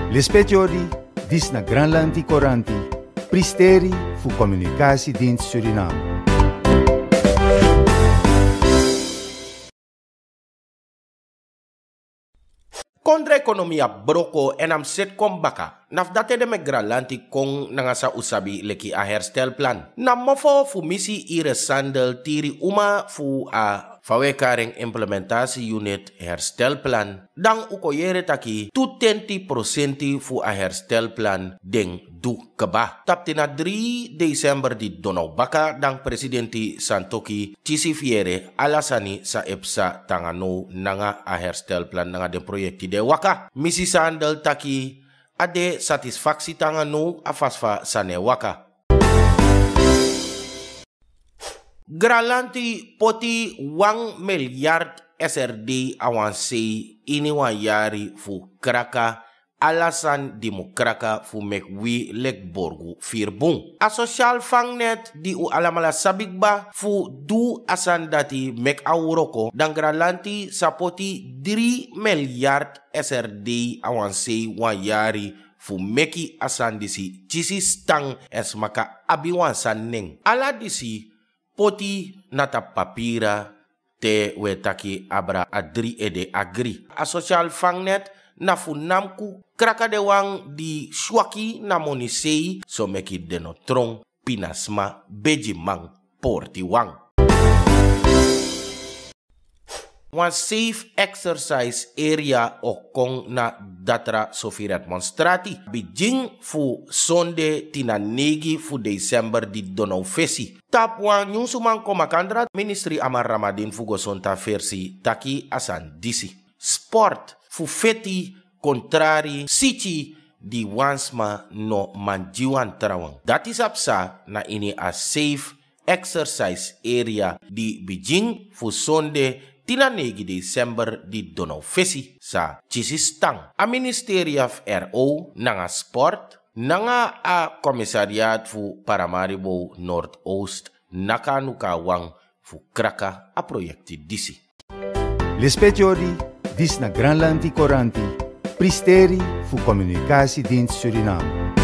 L'espetiori, dis na Granlandi Coranti, pristeri fu Communicatiedienst Suriname. Kontra ekonomia broko en am set kom baka. Naf date de me Granlandi kong nangasa usabi leki a herstelplan. Na mofo fu misi ire sandel tiri uma fu a fawekaring implementasi unit herstelplan. Dan ukoyere taki 20% fu a herstelplan deng du keba. Taptina 3 Desember di donau baka dan presidenti Santoki Cisifiere alasani sa EPSA tangano nanga a herstelplan nanga den proyekti de waka. Misi sandel taki ade satisfaksi tangano afasfa sane waka. Granlandi poti 1 miljard SRD awanse ini wanyari fu kraka alasan demokraka fu mekwi lekborgu firbung. A social fangnet di u alamala sabigba fu du asan dati mek awuroko dan Granlandi sapoti 3 miljard SRD awanse wanyari fu meki asan disi cisi stang esmaka abiwansan neng. Ala disi poti nata papira te wetaki abra adri ede agri. A social fangnet na fu namku kraka de wang di shwaki na monisei so meki denotron pinasma beji mang porti wang. One safe exercise area okong na datra sofirat monstrati. Bijing fu sonde tina negi fu Desember di donau fesi. Tap wan yung sumang komakandra Ministry Amar Ramadin fu gosonta versi taki asan disi. Sport fu feti kontrari sichi di wansma no manjiwan terawang. Dati sapsa na ini a safe exercise area di Bijing fu sonde tina negi Desember di donau fesi sa Chisistang. A Ministry of RO nanga sport nanga a komisariat fu Paramaribo North-Oost nakanuka wang fu kraka a proyekti disi. L'espetiori, dis na Granlandi Coranti, pristeri fu Communicatiedienst Suriname.